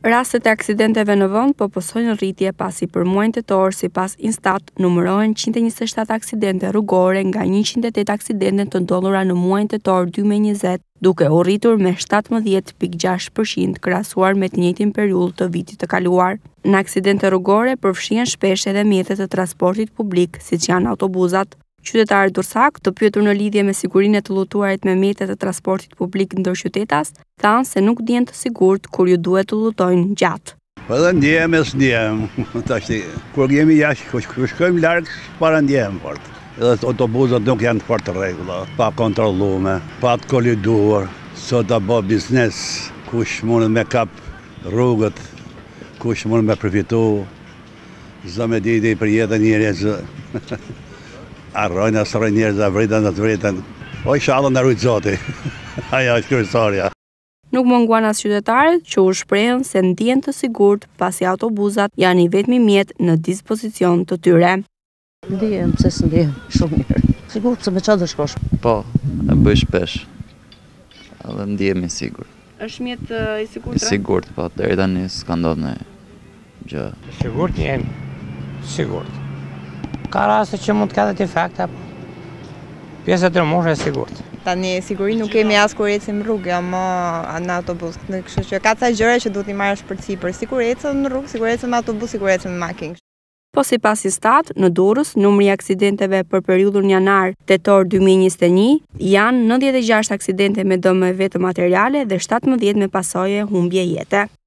Rastet e aksidenteve në vend po posojnë rritje pasi për muajin tetor sipas Instat numërohen 127 aksidente rrugore nga 108 aksidente të ndodhura në muajin tetor 2020, duke u rritur me 17.6% krahasuar me të njëjtin periudhë të vitit të kaluar. Në aksidente rrugore përfshihen shpesh edhe mjetet e transportit publik, siç janë autobuzat. Qytetari Dursak, të pyetur në lidhje me sigurinë e të udhëtuarit me mjetet e transportit publik ndërqytetas, thanë se nuk ndjehen të sigurt kur ju duhet të udhëtojnë gjatë. Po edhe ndjehem e s'ndjehem. Tash kur jemi jashtë, kur shkojmë larg, para ndjehem fort. Edhe autobuzat nuk janë fort të rregulla, pa kontrolluar, pa të koliduar. Sot a bë biznes, kush mund me kap rrugët, kush mund me përfitu. Zë me diti për jetën njerëzve. Arrojnë asërojnë njerëz, vritën. O inshallah na rujt Zoti. Aja është kryesorja. Nuk munguan as qytetarët që u shprehën se ndjehen të sigurt pasi autobuzat janë i vetmi mjet në dispozicion të tyre. Ndjehem, pse s'ndjehem, shumë mirë. Sigurt se me çfarë do shkosh? Po, e bëj shpesh. Edhe ndjehemi sigurt. Është mjet i sigurt? I sigurt, po, deri tani s'ka ndodhur gjë. Sigurt jemi, sigurt. Ka raste që mund të ketë defekte, pjesa e moshë e sigurt. Tani siguri nuk kemi as kur ecim rrugë, ama në autobus. Kështu që ka ca gjëra që duhet i marrësh përsipër, sikur ecën në rrugë, sikur ecën me autobus, sikur ecën me makinë. Po sipas Instat, në Durrës, numri i aksidenteve për periudhën janar-tetor 2021 janë 96 aksidente me dëme vetë materiale dhe 17 me pasojë humbje jete.